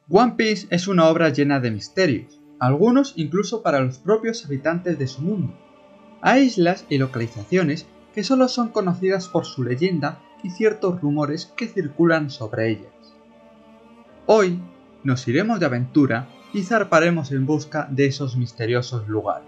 One Piece es una obra llena de misterios, algunos incluso para los propios habitantes de su mundo. Hay islas y localizaciones que solo son conocidas por su leyenda y ciertos rumores que circulan sobre ellas. Hoy nos iremos de aventura y zarparemos en busca de esos misteriosos lugares.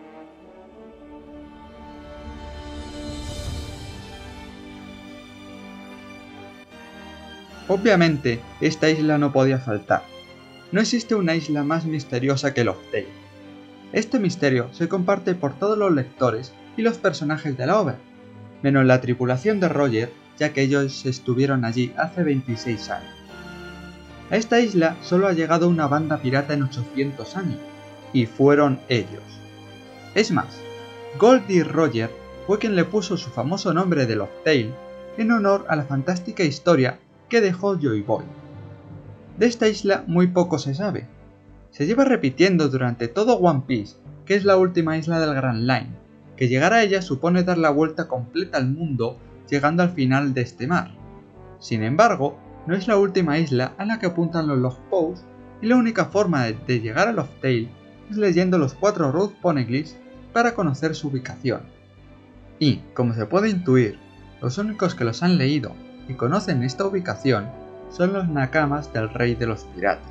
Obviamente, esta isla no podía faltar. No existe una isla más misteriosa que Lost Tale. Este misterio se comparte por todos los lectores y los personajes de la obra, menos la tripulación de Roger, ya que ellos estuvieron allí hace 26 años. A esta isla solo ha llegado una banda pirata en 800 años, y fueron ellos. Es más, Goldie Roger fue quien le puso su famoso nombre de Lost Tale en honor a la fantástica historia que dejó Joy Boy. De esta isla muy poco se sabe. Se lleva repitiendo durante todo One Piece que es la última isla del Grand Line, que llegar a ella supone dar la vuelta completa al mundo llegando al final de este mar. Sin embargo, no es la última isla a la que apuntan los Lost Posts y la única forma de llegar a Lost Tale es leyendo los 4 Road Poneglyphs para conocer su ubicación. Y, como se puede intuir, los únicos que los han leído y conocen esta ubicación son los Nakamas del Rey de los Piratas.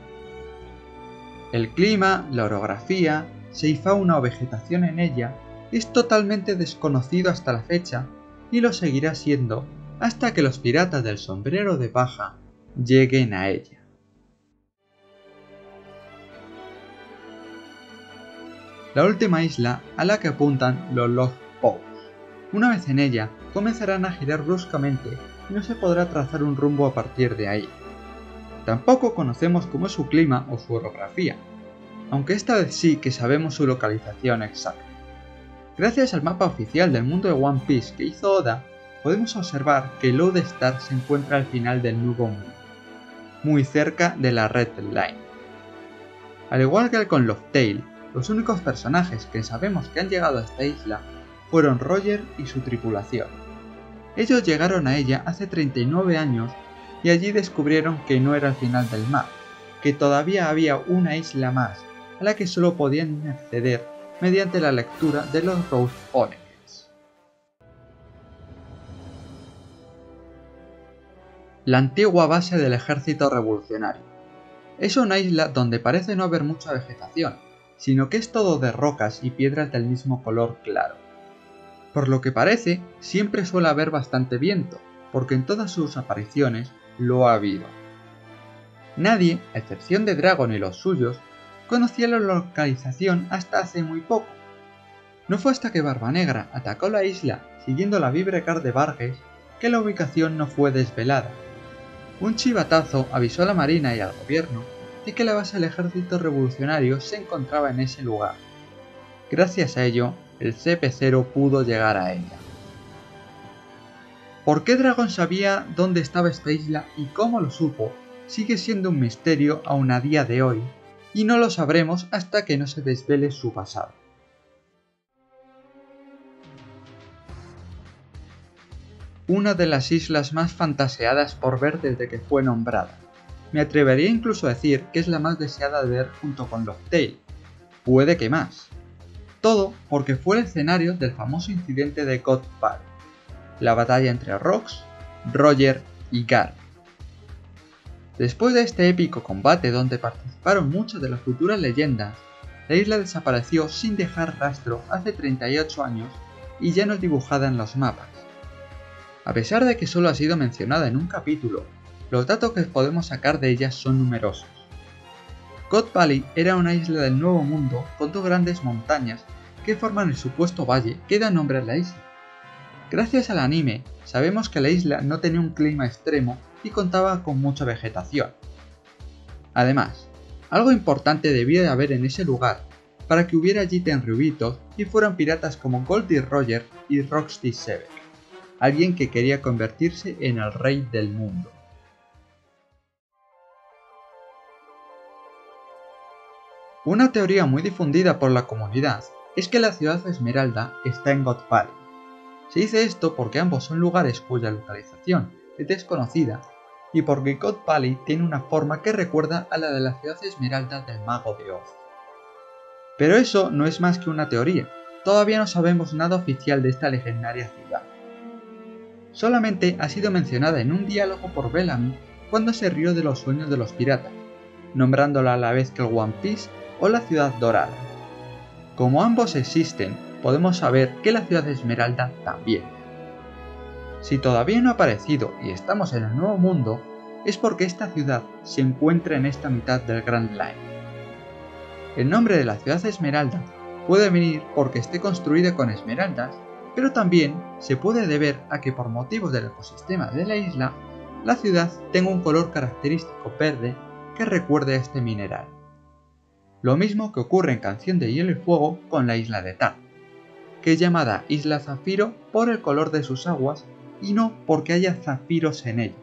El clima, la orografía, si hay fauna o vegetación en ella es totalmente desconocido hasta la fecha y lo seguirá siendo hasta que los piratas del sombrero de paja lleguen a ella. La última isla a la que apuntan los Lost Posts. Una vez en ella, comenzarán a girar bruscamente y no se podrá trazar un rumbo a partir de ahí. Tampoco conocemos cómo es su clima o su orografía, aunque esta vez sí que sabemos su localización exacta. Gracias al mapa oficial del mundo de One Piece que hizo Oda, podemos observar que Lodestar se encuentra al final del Nuevo Mundo, muy cerca de la Red Line. Al igual que con Lost Tale, los únicos personajes que sabemos que han llegado a esta isla fueron Roger y su tripulación. Ellos llegaron a ella hace 39 años y allí descubrieron que no era el final del mar, que todavía había una isla más a la que solo podían acceder mediante la lectura de los Road Poneglyphs. La antigua base del ejército revolucionario. Es una isla donde parece no haber mucha vegetación, sino que es todo de rocas y piedras del mismo color claro. Por lo que parece, siempre suele haber bastante viento, porque en todas sus apariciones lo ha habido. Nadie, a excepción de Dragon y los suyos, conocía la localización hasta hace muy poco. No fue hasta que Barba Negra atacó la isla siguiendo la Vibrecar de Vargas que la ubicación no fue desvelada. Un chivatazo avisó a la marina y al gobierno de que la base del ejército revolucionario se encontraba en ese lugar. Gracias a ello, el CP0 pudo llegar a ella. ¿Por qué Dragon sabía dónde estaba esta isla y cómo lo supo? Sigue siendo un misterio aún a día de hoy, y no lo sabremos hasta que no se desvele su pasado. Una de las islas más fantaseadas por ver desde que fue nombrada. Me atrevería incluso a decir que es la más deseada de ver junto con Lost Tale. Puede que más. Todo porque fue el escenario del famoso incidente de God Valley, la batalla entre Rox, Roger y Garp. Después de este épico combate donde participaron muchas de las futuras leyendas, la isla desapareció sin dejar rastro hace 38 años y ya no es dibujada en los mapas. A pesar de que solo ha sido mencionada en un capítulo, los datos que podemos sacar de ella son numerosos. God Valley era una isla del Nuevo Mundo con 2 grandes montañas que forman el supuesto valle que da nombre a la isla. Gracias al anime, sabemos que la isla no tenía un clima extremo y contaba con mucha vegetación. Además, algo importante debía de haber en ese lugar para que hubiera allí tenryubitos y fueran piratas como Goldie Roger y Roxy Xebec, alguien que quería convertirse en el rey del mundo. Una teoría muy difundida por la comunidad es que la ciudad Esmeralda está en God Valley. Se dice esto porque ambos son lugares cuya localización es desconocida y porque God Valley tiene una forma que recuerda a la de la ciudad esmeralda del Mago de Oz. Pero eso no es más que una teoría, todavía no sabemos nada oficial de esta legendaria ciudad. Solamente ha sido mencionada en un diálogo por Bellamy cuando se rió de los sueños de los piratas, nombrándola a la vez que el One Piece o la Ciudad Dorada. Como ambos existen, podemos saber que la Ciudad Esmeralda también. Si todavía no ha aparecido y estamos en el Nuevo Mundo, es porque esta ciudad se encuentra en esta mitad del Grand Line. El nombre de la Ciudad Esmeralda puede venir porque esté construida con esmeraldas, pero también se puede deber a que por motivos del ecosistema de la isla, la ciudad tenga un color característico verde que recuerde a este mineral. Lo mismo que ocurre en Canción de Hielo y Fuego con la isla de Tar, que es llamada Isla Zafiro por el color de sus aguas y no porque haya zafiros en ella.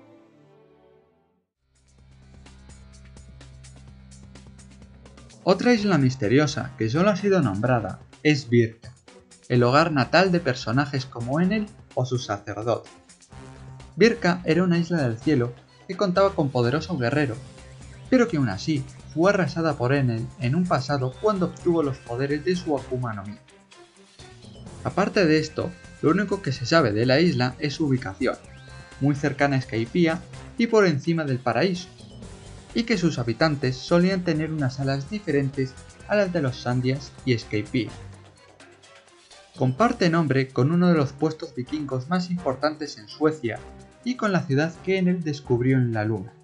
Otra isla misteriosa que solo ha sido nombrada es Birka, el hogar natal de personajes como Enel o sus sacerdotes. Birka era una isla del cielo que contaba con poderosos guerreros, pero que aún así fue arrasada por Enel en un pasado cuando obtuvo los poderes de su Akuma no Mi. Aparte de esto, lo único que se sabe de la isla es su ubicación, muy cercana a Skypiea y por encima del paraíso, y que sus habitantes solían tener unas alas diferentes a las de los Sandias y Skypiea. Comparte nombre con uno de los puestos vikingos más importantes en Suecia y con la ciudad que Enel descubrió en la luna.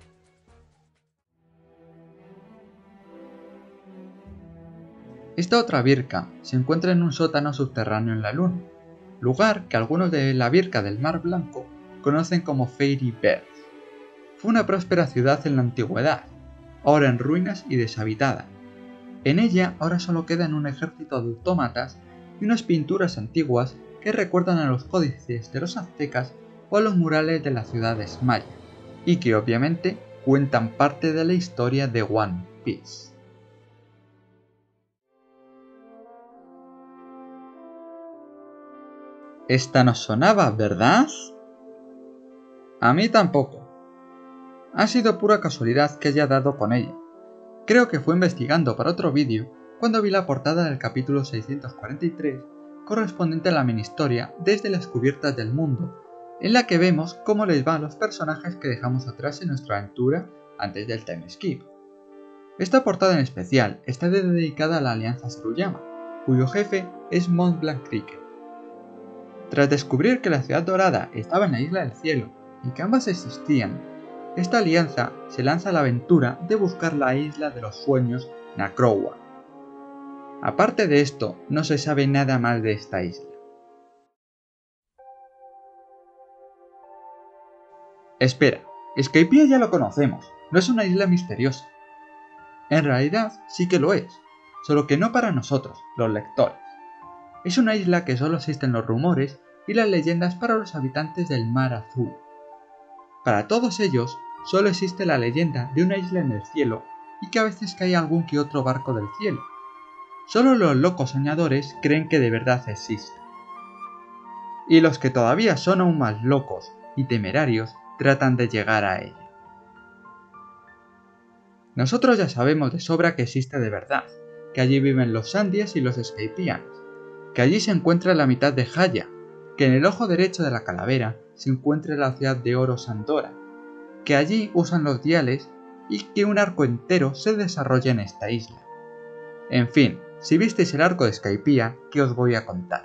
Esta otra Birka se encuentra en un sótano subterráneo en la luna, lugar que algunos de la Birka del Mar Blanco conocen como Fairy Birth. Fue una próspera ciudad en la antigüedad, ahora en ruinas y deshabitada. En ella ahora solo quedan un ejército de autómatas y unas pinturas antiguas que recuerdan a los códices de los aztecas o a los murales de las ciudades mayas, y que obviamente cuentan parte de la historia de One Piece. Esta nos sonaba, ¿verdad? A mí tampoco. Ha sido pura casualidad que haya dado con ella. Creo que fue investigando para otro vídeo cuando vi la portada del capítulo 643 correspondiente a la mini historia Desde las cubiertas del mundo, en la que vemos cómo les va a los personajes que dejamos atrás en nuestra aventura antes del time skip. Esta portada en especial está dedicada a la Alianza Saruyama, cuyo jefe es Mont Blanc Cricket. Tras descubrir que la Ciudad Dorada estaba en la Isla del Cielo y que ambas existían, esta alianza se lanza a la aventura de buscar la Isla de los Sueños Nakrowa. Aparte de esto, no se sabe nada más de esta isla. Espera, Skypiea ya lo conocemos, no es una isla misteriosa. En realidad sí que lo es, solo que no para nosotros, los lectores. Es una isla que solo existen los rumores y las leyendas para los habitantes del Mar Azul. Para todos ellos, solo existe la leyenda de una isla en el cielo y que a veces cae algún que otro barco del cielo. Solo los locos soñadores creen que de verdad existe. Y los que todavía son aún más locos y temerarios tratan de llegar a ella. Nosotros ya sabemos de sobra que existe de verdad, que allí viven los Sandias y los Skypians, que allí se encuentra la mitad de Jaya, que en el ojo derecho de la calavera se encuentra la ciudad de oro Sandora, que allí usan los diales y que un arco entero se desarrolla en esta isla. En fin, si visteis el arco de Skypiea, ¿qué os voy a contar?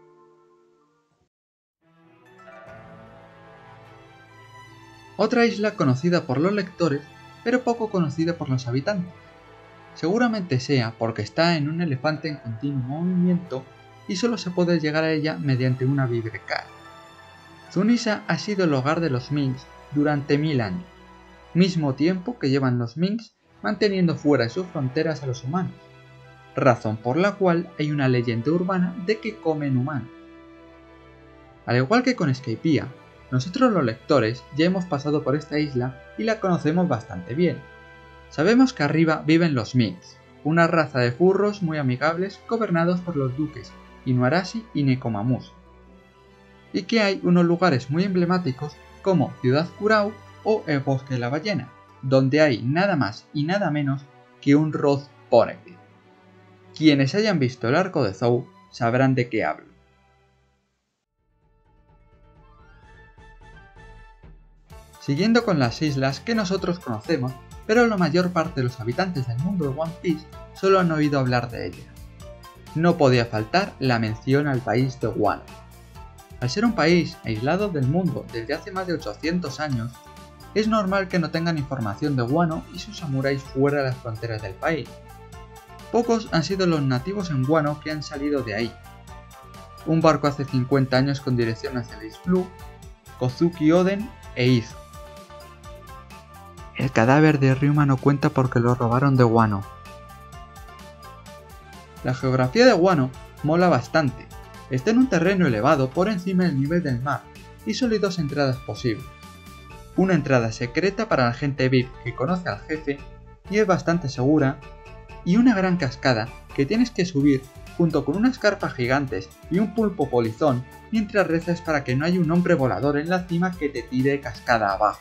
Otra isla conocida por los lectores, pero poco conocida por los habitantes. Seguramente sea porque está en un elefante en continuo movimiento y solo se puede llegar a ella mediante una vibrecar. Zunisa ha sido el hogar de los Minks durante 1000 años, mismo tiempo que llevan los Minks manteniendo fuera de sus fronteras a los humanos, razón por la cual hay una leyenda urbana de que comen humanos. Al igual que con Skypiea, nosotros los lectores ya hemos pasado por esta isla y la conocemos bastante bien. Sabemos que arriba viven los Minks, una raza de furros muy amigables gobernados por los duques Inuarashi y Nekomamushi, y que hay unos lugares muy emblemáticos como Ciudad Kurau o el bosque de la ballena, donde hay nada más y nada menos que un Roth Poneglyph. Quienes hayan visto el arco de Zou sabrán de qué hablo. Siguiendo con las islas que nosotros conocemos, pero la mayor parte de los habitantes del mundo de One Piece solo han oído hablar de ellas. No podía faltar la mención al país de Wano. Al ser un país aislado del mundo desde hace más de 800 años, es normal que no tengan información de Wano y sus samuráis fuera de las fronteras del país. Pocos han sido los nativos en Wano que han salido de ahí. Un barco hace 50 años con dirección hacia el East Blue, Kozuki Oden e Izo. El cadáver de Ryuma no cuenta porque lo robaron de Wano. La geografía de Wano mola bastante. Está en un terreno elevado por encima del nivel del mar y solo hay dos entradas posibles. Una entrada secreta para la gente VIP que conoce al jefe y es bastante segura, y una gran cascada que tienes que subir junto con unas carpas gigantes y un pulpo polizón mientras rezas para que no haya un hombre volador en la cima que te tire cascada abajo.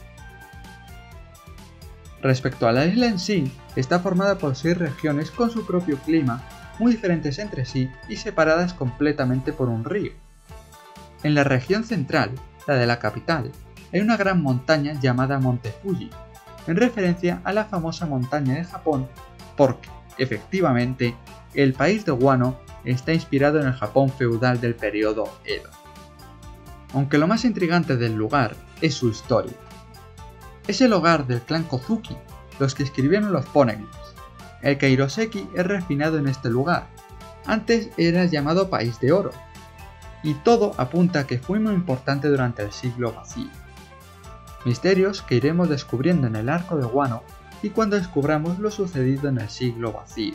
Respecto a la isla en sí, está formada por 6 regiones con su propio clima, muy diferentes entre sí y separadas completamente por un río. En la región central, la de la capital, hay una gran montaña llamada Monte Fuji, en referencia a la famosa montaña de Japón, porque, efectivamente, el país de Wano está inspirado en el Japón feudal del periodo Edo. Aunque lo más intrigante del lugar es su historia. Es el hogar del clan Kozuki, los que escribieron los Poneglyphs. El Kairoseki es refinado en este lugar. Antes era llamado País de Oro, y todo apunta a que fue muy importante durante el siglo vacío. Misterios que iremos descubriendo en el arco de Wano y cuando descubramos lo sucedido en el siglo vacío.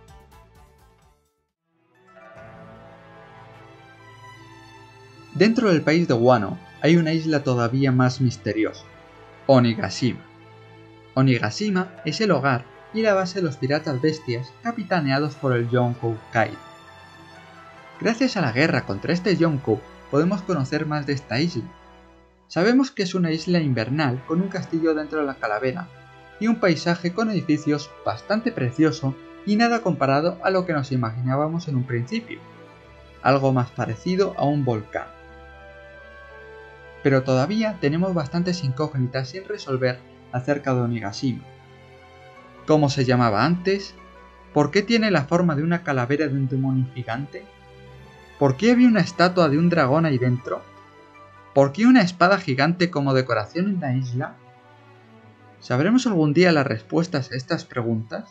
Dentro del país de Wano hay una isla todavía más misteriosa, Onigashima. Onigashima es el hogar y la base de los piratas bestias capitaneados por el Yonkou Kaido. Gracias a la guerra contra este Yonkou podemos conocer más de esta isla. Sabemos que es una isla invernal con un castillo dentro de la calavera y un paisaje con edificios bastante precioso y nada comparado a lo que nos imaginábamos en un principio, algo más parecido a un volcán. Pero todavía tenemos bastantes incógnitas sin resolver acerca de Onigashima. ¿Cómo se llamaba antes? ¿Por qué tiene la forma de una calavera de un demonio gigante? ¿Por qué había una estatua de un dragón ahí dentro? ¿Por qué una espada gigante como decoración en la isla? ¿Sabremos algún día las respuestas a estas preguntas?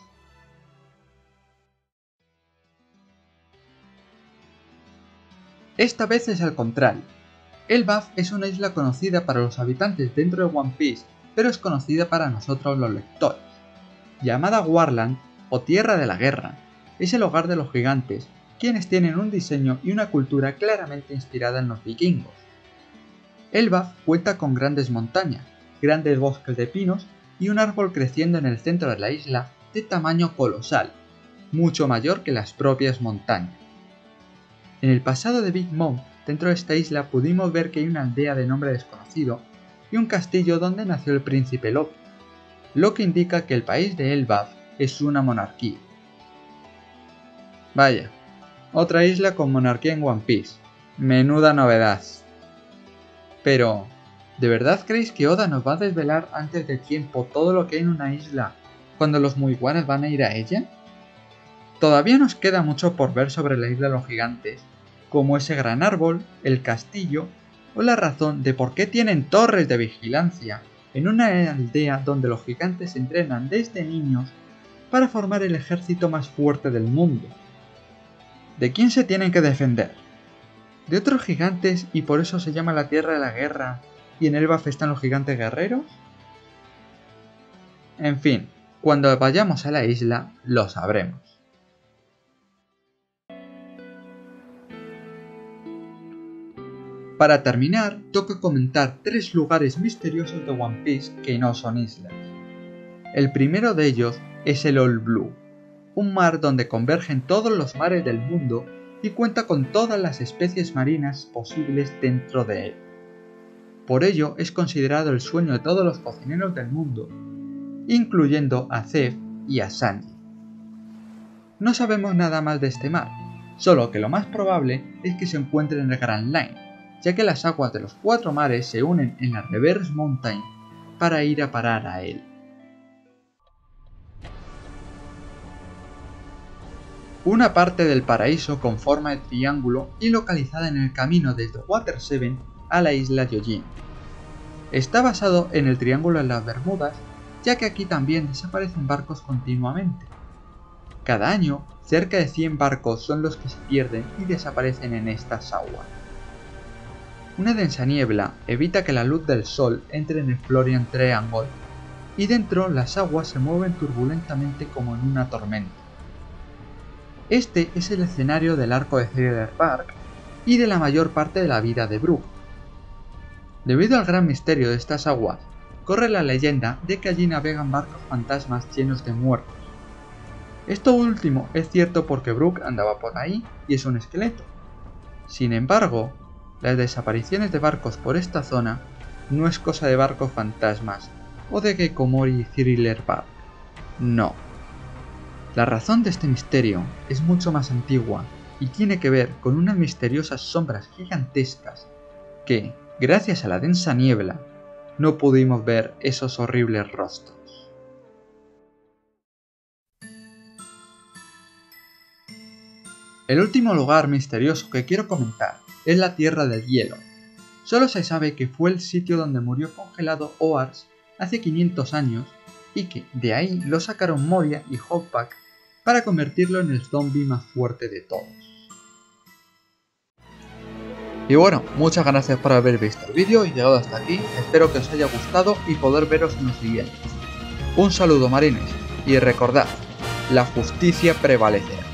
Esta vez es al contrario. Elbaf es una isla conocida para los habitantes dentro de One Piece, pero es conocida para nosotros los lectores. Llamada Warland, o Tierra de la Guerra, es el hogar de los gigantes, quienes tienen un diseño y una cultura claramente inspirada en los vikingos. Elbaf cuenta con grandes montañas, grandes bosques de pinos y un árbol creciendo en el centro de la isla de tamaño colosal, mucho mayor que las propias montañas. En el pasado de Big Mom, dentro de esta isla pudimos ver que hay una aldea de nombre desconocido y un castillo donde nació el príncipe Loki, lo que indica que el país de Elbaf es una monarquía. Vaya, otra isla con monarquía en One Piece. Menuda novedad. Pero, ¿de verdad creéis que Oda nos va a desvelar antes de tiempo todo lo que hay en una isla cuando los Mugiwaras van a ir a ella? Todavía nos queda mucho por ver sobre la isla de los gigantes, como ese gran árbol, el castillo o la razón de por qué tienen torres de vigilancia en una aldea donde los gigantes entrenan desde niños para formar el ejército más fuerte del mundo. ¿De quién se tienen que defender? ¿De otros gigantes y por eso se llama la Tierra de la Guerra y en Elbaf están los gigantes guerreros? En fin, cuando vayamos a la isla lo sabremos. Para terminar, toca comentar 3 lugares misteriosos de One Piece que no son islas. El primero de ellos es el All Blue, un mar donde convergen todos los mares del mundo y cuenta con todas las especies marinas posibles dentro de él. Por ello es considerado el sueño de todos los cocineros del mundo, incluyendo a Zeff y a Sanji. No sabemos nada más de este mar, solo que lo más probable es que se encuentre en el Grand Line, ya que las aguas de los 4 mares se unen en la Reverse Mountain para ir a parar a él. Una parte del paraíso con forma de triángulo y localizada en el camino desde Water 7 a la isla Gyojin. Está basado en el Triángulo de las Bermudas, ya que aquí también desaparecen barcos continuamente. Cada año, cerca de 100 barcos son los que se pierden y desaparecen en estas aguas. Una densa niebla evita que la luz del sol entre en el Florian Triangle, y dentro las aguas se mueven turbulentamente como en una tormenta. Este es el escenario del arco de Thriller Bark y de la mayor parte de la vida de Brook. Debido al gran misterio de estas aguas, corre la leyenda de que allí navegan barcos fantasmas llenos de muertos. Esto último es cierto porque Brook andaba por ahí y es un esqueleto. Sin embargo, las desapariciones de barcos por esta zona no es cosa de barcos fantasmas o de Gekomori y Thriller Bark. No. La razón de este misterio es mucho más antigua y tiene que ver con unas misteriosas sombras gigantescas que, gracias a la densa niebla, no pudimos ver esos horribles rostros. El último lugar misterioso que quiero comentar es la Tierra del Hielo. Solo se sabe que fue el sitio donde murió congelado Oars hace 500 años y que de ahí lo sacaron Moria y Hawkpack para convertirlo en el zombie más fuerte de todos. Y bueno, muchas gracias por haber visto el vídeo y llegado hasta aquí, espero que os haya gustado y poder veros en los siguientes. Un saludo marines, y recordad, la justicia prevalecerá.